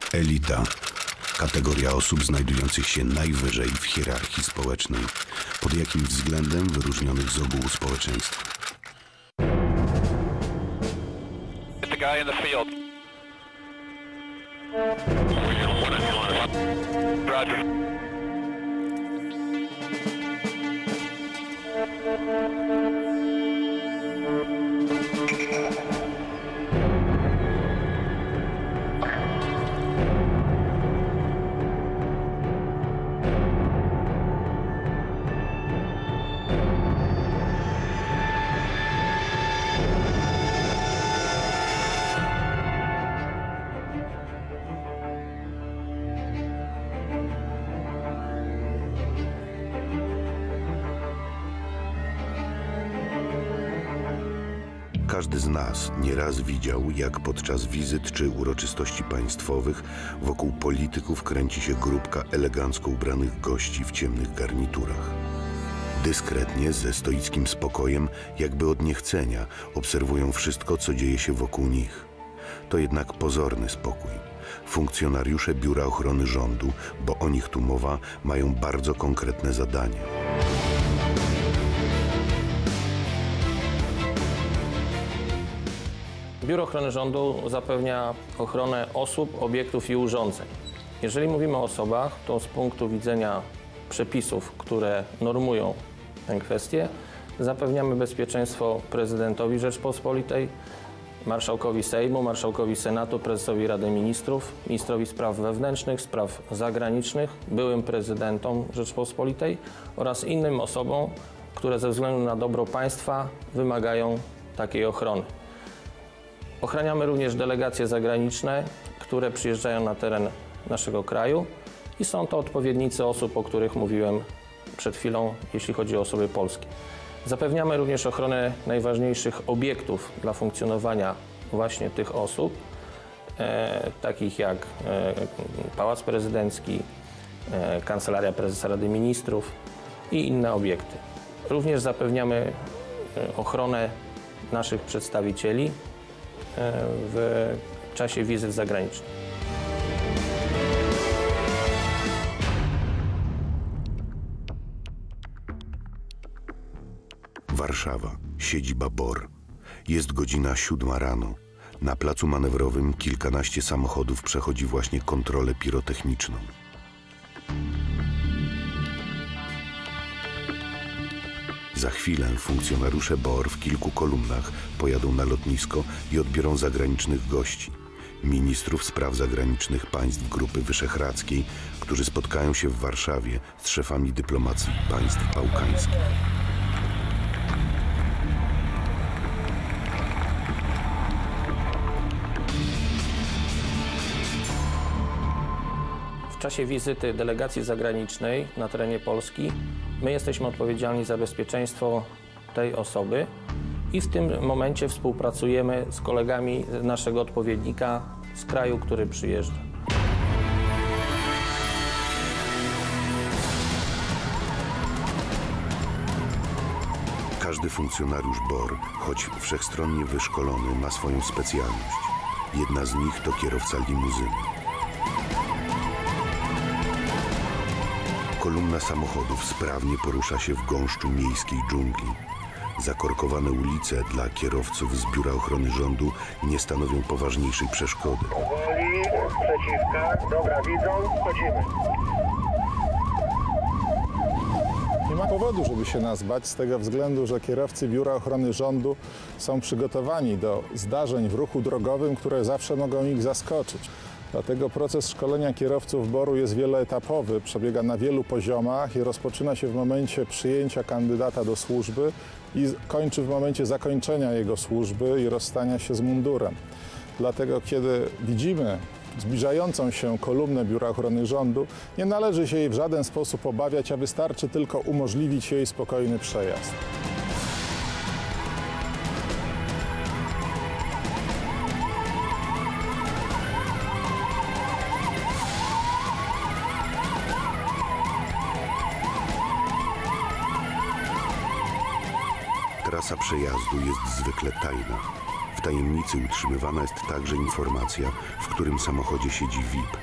Elita. Kategoria osób znajdujących się najwyżej w hierarchii społecznej, pod jakimś względem wyróżnionych z ogółu społeczeństwa. The guy in the field. Roger. Każdy z nas nieraz widział, jak podczas wizyt czy uroczystości państwowych wokół polityków kręci się grupka elegancko ubranych gości w ciemnych garniturach. Dyskretnie, ze stoickim spokojem, jakby od niechcenia, obserwują wszystko, co dzieje się wokół nich. To jednak pozorny spokój. Funkcjonariusze Biura Ochrony Rządu, bo o nich tu mowa, mają bardzo konkretne zadanie. Biuro Ochrony Rządu zapewnia ochronę osób, obiektów i urządzeń. Jeżeli mówimy o osobach, to z punktu widzenia przepisów, które normują tę kwestię, zapewniamy bezpieczeństwo prezydentowi Rzeczpospolitej, marszałkowi Sejmu, marszałkowi Senatu, prezesowi Rady Ministrów, ministrowi spraw wewnętrznych, spraw zagranicznych, byłym prezydentom Rzeczpospolitej oraz innym osobom, które ze względu na dobro państwa wymagają takiej ochrony. Ochraniamy również delegacje zagraniczne, które przyjeżdżają na teren naszego kraju i są to odpowiednicy osób, o których mówiłem przed chwilą, jeśli chodzi o osoby polskie. Zapewniamy również ochronę najważniejszych obiektów dla funkcjonowania właśnie tych osób, takich jak Pałac Prezydencki, Kancelaria Prezesa Rady Ministrów i inne obiekty. Również zapewniamy ochronę naszych przedstawicieli w czasie wizyt zagranicznych. Warszawa, siedziba BOR. Jest godzina 7 rano. Na placu manewrowym kilkanaście samochodów przechodzi właśnie kontrolę pirotechniczną. Za chwilę funkcjonariusze BOR w kilku kolumnach pojadą na lotnisko i odbiorą zagranicznych gości. Ministrów spraw zagranicznych państw Grupy Wyszehradzkiej, którzy spotkają się w Warszawie z szefami dyplomacji państw bałkańskich. W czasie wizyty delegacji zagranicznej na terenie Polski my jesteśmy odpowiedzialni za bezpieczeństwo tej osoby i w tym momencie współpracujemy z kolegami naszego odpowiednika z kraju, który przyjeżdża. Każdy funkcjonariusz BOR, choć wszechstronnie wyszkolony, ma swoją specjalność. Jedna z nich to kierowca limuzyny. Kolumna samochodów sprawnie porusza się w gąszczu miejskiej dżungli. Zakorkowane ulice dla kierowców z Biura Ochrony Rządu nie stanowią poważniejszej przeszkody. Powoli, przeciwka, dobra, widzą, wchodzimy. Nie ma powodu, żeby się nas bać z tego względu, że kierowcy Biura Ochrony Rządu są przygotowani do zdarzeń w ruchu drogowym, które zawsze mogą ich zaskoczyć. Dlatego proces szkolenia kierowców BOR-u jest wieloetapowy, przebiega na wielu poziomach i rozpoczyna się w momencie przyjęcia kandydata do służby i kończy w momencie zakończenia jego służby i rozstania się z mundurem. Dlatego kiedy widzimy zbliżającą się kolumnę Biura Ochrony Rządu, nie należy się jej w żaden sposób obawiać, a wystarczy tylko umożliwić jej spokojny przejazd. Trasa przejazdu jest zwykle tajna. W tajemnicy utrzymywana jest także informacja, w którym samochodzie siedzi VIP.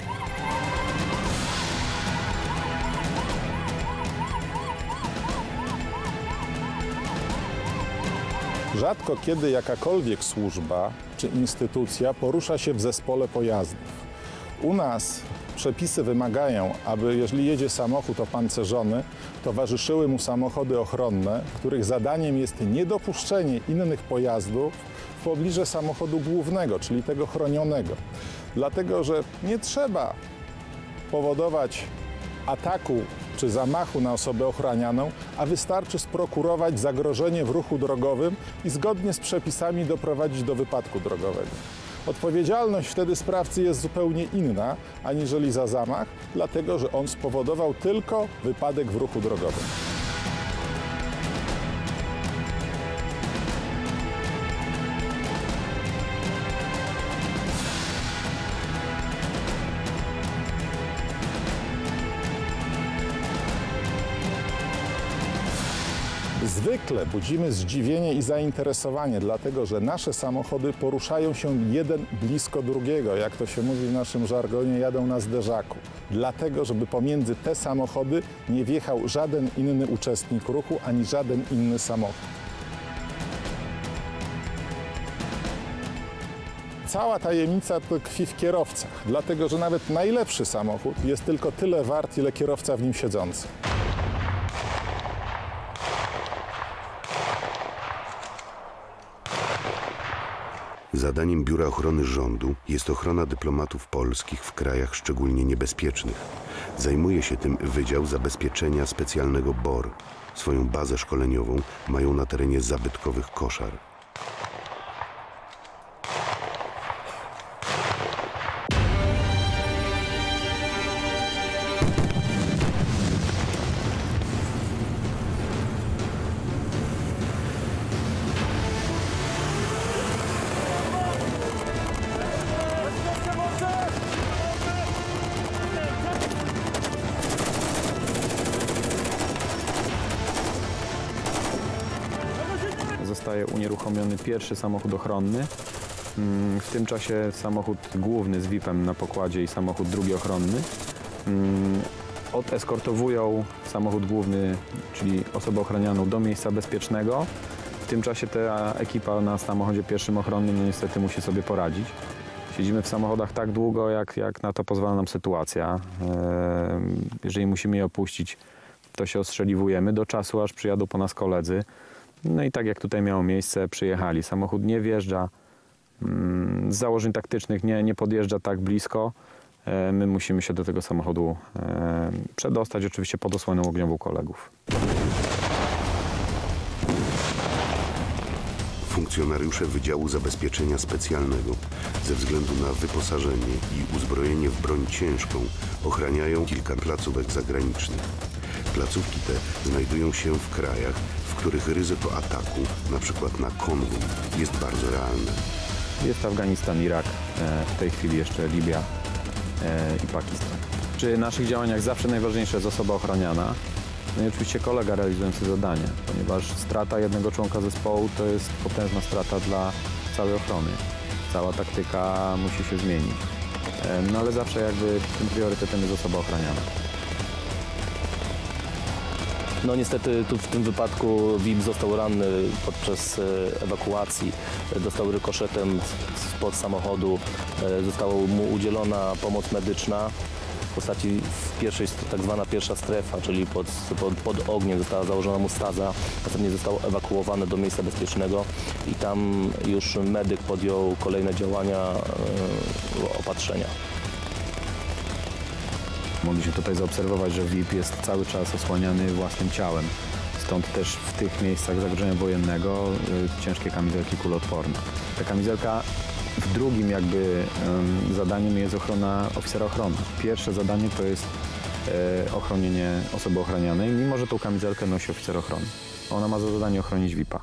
Rzadko kiedy jakakolwiek służba czy instytucja porusza się w zespole pojazdów. U nas przepisy wymagają, aby jeżeli jedzie samochód opancerzony, towarzyszyły mu samochody ochronne, których zadaniem jest niedopuszczenie innych pojazdów w pobliże samochodu głównego, czyli tego chronionego. Dlatego, że nie trzeba powodować ataku czy zamachu na osobę ochranianą, a wystarczy sprokurować zagrożenie w ruchu drogowym i zgodnie z przepisami doprowadzić do wypadku drogowego. Odpowiedzialność wtedy sprawcy jest zupełnie inna, aniżeli za zamach, dlatego że on spowodował tylko wypadek w ruchu drogowym. Zwykle budzimy zdziwienie i zainteresowanie, dlatego że nasze samochody poruszają się jeden blisko drugiego, jak to się mówi w naszym żargonie, jadą na zderzaku. Dlatego, żeby pomiędzy te samochody nie wjechał żaden inny uczestnik ruchu, ani żaden inny samochód. Cała tajemnica tkwi w kierowcach, dlatego że nawet najlepszy samochód jest tylko tyle wart, ile kierowca w nim siedzący. Zadaniem Biura Ochrony Rządu jest ochrona dyplomatów polskich w krajach szczególnie niebezpiecznych. Zajmuje się tym Wydział Zabezpieczenia Specjalnego BOR. Swoją bazę szkoleniową mają na terenie zabytkowych Koszar. Zostaje unieruchomiony pierwszy samochód ochronny. W tym czasie samochód główny z VIP-em na pokładzie i samochód drugi ochronny odeskortowują samochód główny, czyli osobę ochranianą, do miejsca bezpiecznego. W tym czasie ta ekipa na samochodzie pierwszym ochronnym no niestety musi sobie poradzić. Siedzimy w samochodach tak długo, jak na to pozwala nam sytuacja. Jeżeli musimy je opuścić, to się ostrzeliwujemy do czasu, aż przyjadą po nas koledzy. No i tak jak tutaj miało miejsce, przyjechali. Samochód nie wjeżdża z założeń taktycznych, nie podjeżdża tak blisko. My musimy się do tego samochodu przedostać, oczywiście pod osłoną ogniową kolegów. Funkcjonariusze Wydziału Zabezpieczenia Specjalnego ze względu na wyposażenie i uzbrojenie w broń ciężką ochraniają kilka placówek zagranicznych. Placówki te znajdują się w krajach, w których ryzyko ataku, na przykład na konwój, jest bardzo realne. Jest Afganistan, Irak, w tej chwili jeszcze Libia i Pakistan. Przy naszych działaniach zawsze najważniejsza jest osoba ochraniana. No i oczywiście kolega realizujący zadanie, ponieważ strata jednego członka zespołu to jest potężna strata dla całej ochrony. Cała taktyka musi się zmienić. No ale zawsze jakby tym priorytetem jest osoba ochraniana. No niestety tu w tym wypadku VIP został ranny podczas ewakuacji, dostał rykoszetem spod samochodu, została mu udzielona pomoc medyczna w postaci pierwszej, tak zwana pierwsza strefa, czyli pod ogniem została założona mu staza, następnie został ewakuowany do miejsca bezpiecznego i tam już medyk podjął kolejne działania opatrzenia. Mogliśmy tutaj zaobserwować, że VIP jest cały czas osłaniany własnym ciałem. Stąd też w tych miejscach zagrożenia wojennego ciężkie kamizelki kuloodporne. Ta kamizelka w drugim jakby zadaniem jest ochrona oficera ochrony. Pierwsze zadanie to jest ochronienie osoby ochranianej, mimo że tą kamizelkę nosi oficer ochrony. Ona ma za zadanie ochronić VIP-a.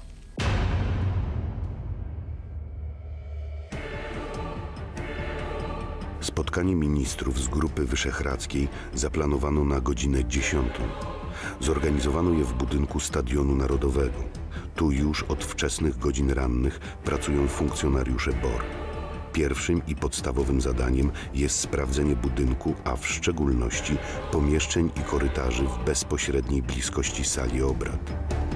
Spotkanie ministrów z Grupy Wyszehradzkiej zaplanowano na godzinę 10. Zorganizowano je w budynku Stadionu Narodowego. Tu już od wczesnych godzin rannych pracują funkcjonariusze BOR. Pierwszym i podstawowym zadaniem jest sprawdzenie budynku, a w szczególności pomieszczeń i korytarzy w bezpośredniej bliskości sali obrad.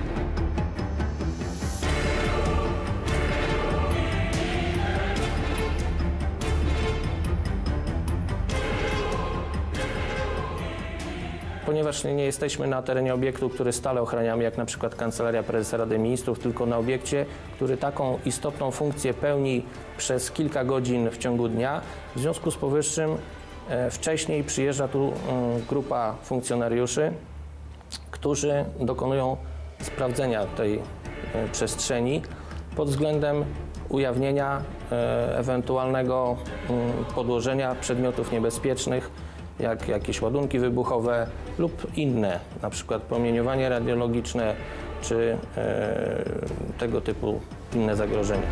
Ponieważ nie jesteśmy na terenie obiektu, który stale ochraniamy, jak na przykład Kancelaria Prezesa Rady Ministrów, tylko na obiekcie, który taką istotną funkcję pełni przez kilka godzin w ciągu dnia, w związku z powyższym wcześniej przyjeżdża tu grupa funkcjonariuszy, którzy dokonują sprawdzenia tej przestrzeni pod względem ujawnienia ewentualnego podłożenia przedmiotów niebezpiecznych, jak jakieś ładunki wybuchowe lub inne, na przykład promieniowanie radiologiczne czy tego typu inne zagrożenia.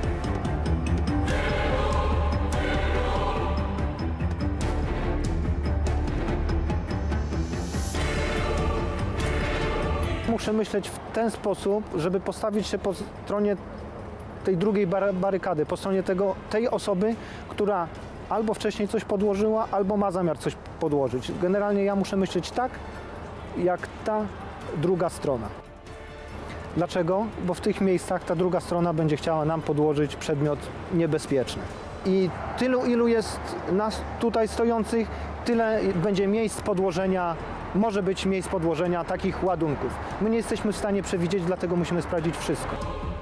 Muszę myśleć w ten sposób, żeby postawić się po stronie tej drugiej barykady, po stronie tej osoby, która albo wcześniej coś podłożyła, albo ma zamiar coś podłożyć. Generalnie ja muszę myśleć tak, jak ta druga strona. Dlaczego? Bo w tych miejscach ta druga strona będzie chciała nam podłożyć przedmiot niebezpieczny. I tylu, ilu jest nas tutaj stojących, tyle będzie miejsc podłożenia, może być miejsc podłożenia takich ładunków. My nie jesteśmy w stanie przewidzieć, dlatego musimy sprawdzić wszystko.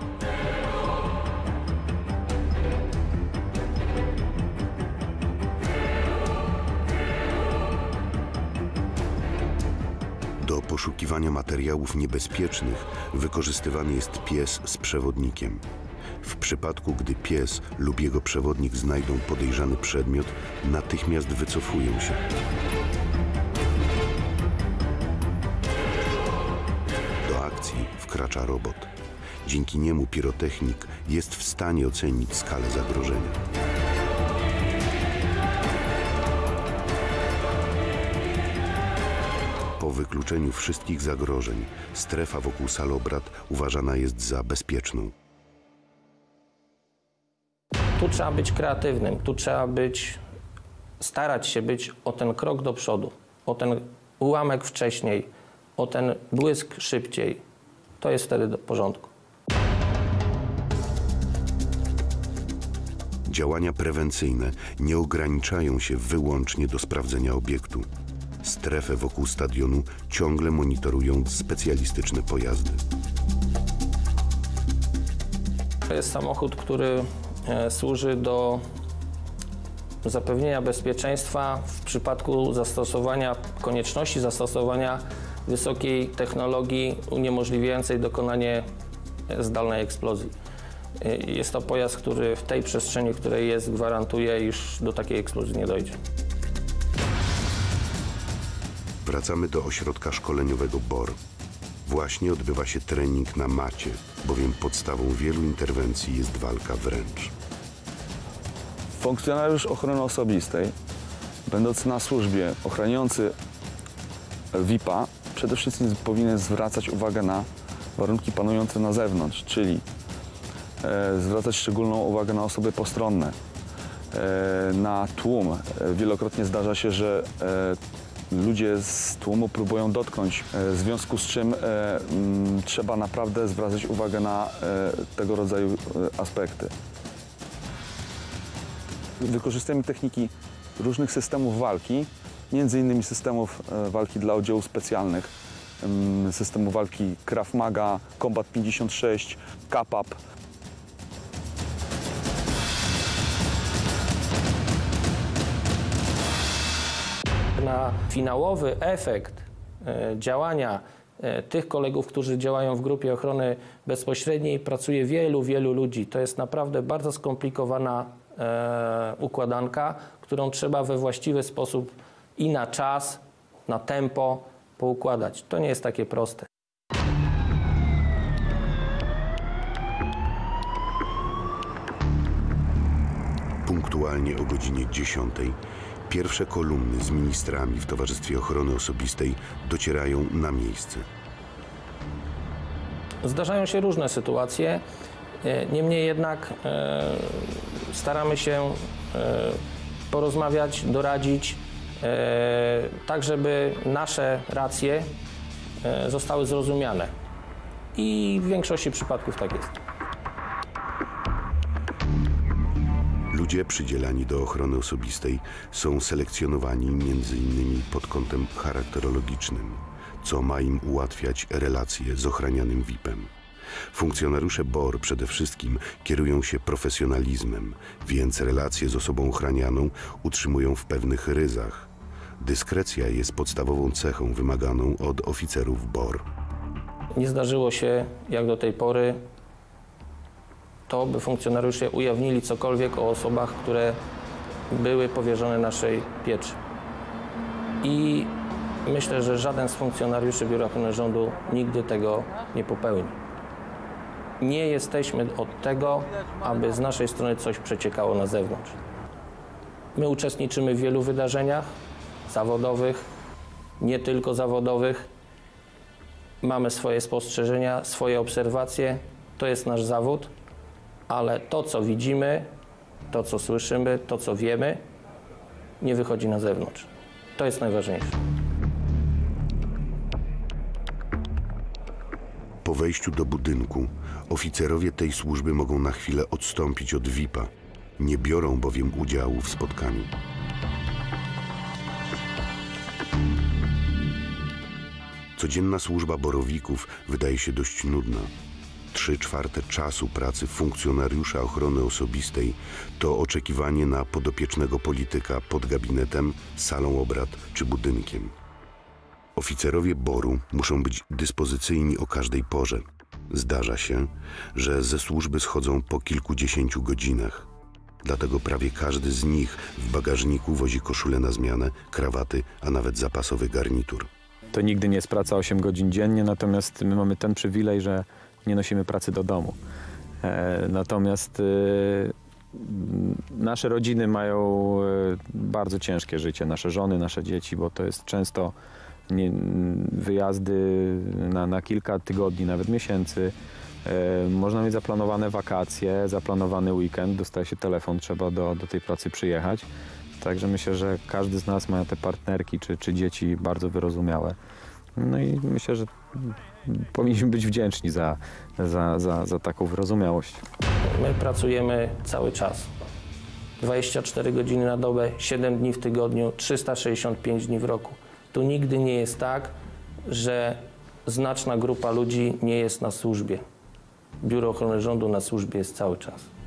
Do poszukiwania materiałów niebezpiecznych wykorzystywany jest pies z przewodnikiem. W przypadku, gdy pies lub jego przewodnik znajdą podejrzany przedmiot, natychmiast wycofują się. Do akcji wkracza robot. Dzięki niemu pirotechnik jest w stanie ocenić skalę zagrożenia. Po wykluczeniu wszystkich zagrożeń, strefa wokół sal obrad uważana jest za bezpieczną. Tu trzeba być kreatywnym, tu trzeba starać się być o ten krok do przodu, o ten ułamek wcześniej, o ten błysk szybciej. To jest wtedy do porządku. Działania prewencyjne nie ograniczają się wyłącznie do sprawdzenia obiektu. Strefę wokół stadionu ciągle monitorują specjalistyczne pojazdy. To jest samochód, który służy do zapewnienia bezpieczeństwa w przypadku konieczności zastosowania wysokiej technologii uniemożliwiającej dokonanie zdalnej eksplozji. Jest to pojazd, który w tej przestrzeni, w której jest, gwarantuje, iż do takiej eksplozji nie dojdzie. Wracamy do ośrodka szkoleniowego BOR. Właśnie odbywa się trening na macie, bowiem podstawą wielu interwencji jest walka wręcz. Funkcjonariusz ochrony osobistej, będący na służbie, ochraniający VIP-a, przede wszystkim powinien zwracać uwagę na warunki panujące na zewnątrz, czyli zwracać szczególną uwagę na osoby postronne, na tłum. Wielokrotnie zdarza się, że ludzie z tłumu próbują dotknąć, w związku z czym trzeba naprawdę zwracać uwagę na tego rodzaju aspekty. Wykorzystujemy techniki różnych systemów walki, między innymi systemów walki dla oddziałów specjalnych, systemu walki Krav Maga, Combat 56, KAPAP. Na finałowy efekt działania tych kolegów, którzy działają w grupie ochrony bezpośredniej, pracuje wielu ludzi. To jest naprawdę bardzo skomplikowana układanka, którą trzeba we właściwy sposób i na czas, na tempo poukładać. To nie jest takie proste. Punktualnie o godzinie 10 pierwsze kolumny z ministrami w Towarzystwie Ochrony Osobistej docierają na miejsce. Zdarzają się różne sytuacje, niemniej jednak staramy się porozmawiać, doradzić, tak żeby nasze racje zostały zrozumiane. I w większości przypadków tak jest. Ludzie przydzielani do ochrony osobistej są selekcjonowani m.in. pod kątem charakterologicznym, co ma im ułatwiać relacje z ochranianym VIP-em. Funkcjonariusze BOR przede wszystkim kierują się profesjonalizmem, więc relacje z osobą ochranianą utrzymują w pewnych ryzach. Dyskrecja jest podstawową cechą wymaganą od oficerów BOR. Nie zdarzyło się, jak do tej pory, to, by funkcjonariusze ujawnili cokolwiek o osobach, które były powierzone naszej pieczy. I myślę, że żaden z funkcjonariuszy Biura Ochrony Rządu nigdy tego nie popełni. Nie jesteśmy od tego, aby z naszej strony coś przeciekało na zewnątrz. My uczestniczymy w wielu wydarzeniach zawodowych, nie tylko zawodowych. Mamy swoje spostrzeżenia, swoje obserwacje. To jest nasz zawód, ale to, co widzimy, to, co słyszymy, to, co wiemy, nie wychodzi na zewnątrz. To jest najważniejsze. Po wejściu do budynku oficerowie tej służby mogą na chwilę odstąpić od VIP-a. Nie biorą bowiem udziału w spotkaniu. Codzienna służba borowików wydaje się dość nudna. 3/4 czasu pracy funkcjonariusza ochrony osobistej to oczekiwanie na podopiecznego polityka pod gabinetem, salą obrad czy budynkiem. Oficerowie BOR-u muszą być dyspozycyjni o każdej porze. Zdarza się, że ze służby schodzą po kilkudziesięciu godzinach. Dlatego prawie każdy z nich w bagażniku wozi koszulę na zmianę, krawaty, a nawet zapasowy garnitur. To nigdy nie jest praca 8 godzin dziennie, natomiast my mamy ten przywilej, że nie nosimy pracy do domu. Natomiast nasze rodziny mają bardzo ciężkie życie, nasze żony, nasze dzieci, bo to jest często wyjazdy na kilka tygodni, nawet miesięcy. Można mieć zaplanowane wakacje, zaplanowany weekend, dostaje się telefon, trzeba do tej pracy przyjechać. Także myślę, że każdy z nas ma te partnerki czy dzieci bardzo wyrozumiałe. No i myślę, że powinniśmy być wdzięczni za taką wyrozumiałość. My pracujemy cały czas. 24 godziny na dobę, 7 dni w tygodniu, 365 dni w roku. Tu nigdy nie jest tak, że znaczna grupa ludzi nie jest na służbie. Biuro Ochrony Rządu na służbie jest cały czas.